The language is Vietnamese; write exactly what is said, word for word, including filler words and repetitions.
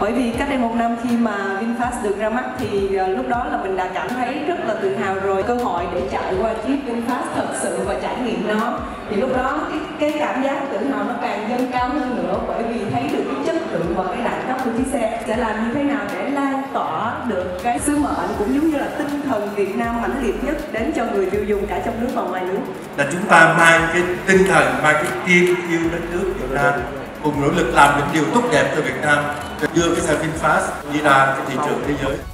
Bởi vì cách đây một năm khi mà VinFast được ra mắt thì lúc đó là mình đã cảm thấy rất là tự hào rồi. Cơ hội để chạy qua chiếc VinFast thật sự và trải nghiệm nó, thì lúc đó cái, cái cảm giác tự hào nó càng dâng cao hơn nữa, bởi vì thấy được cái chất lượng và cái đẳng cấp của chiếc xe. Sẽ làm như thế nào để lan tỏa được cái sứ mệnh cũng giống như là tinh thần Việt Nam mãnh liệt nhất đến cho người tiêu dùng cả trong nước và ngoài nước. Là chúng ta mang cái tinh thần, mang cái tim yêu đất nước Việt Nam, cùng nỗ lực làm được điều tốt đẹp cho Việt Nam, đưa cái xe VinFast đi ra cái thị trường thế giới.